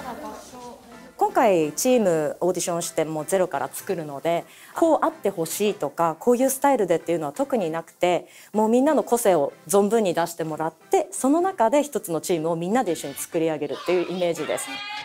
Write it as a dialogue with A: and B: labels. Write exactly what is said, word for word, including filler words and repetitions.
A: 今回チームオーディションしてもうゼロから作るので、こうあってほしいとかこういうスタイルでっていうのは特になくて、もうみんなの個性を存分に出してもらって、その中で一つのチームをみんなで一緒に作り上げるっていうイメージです。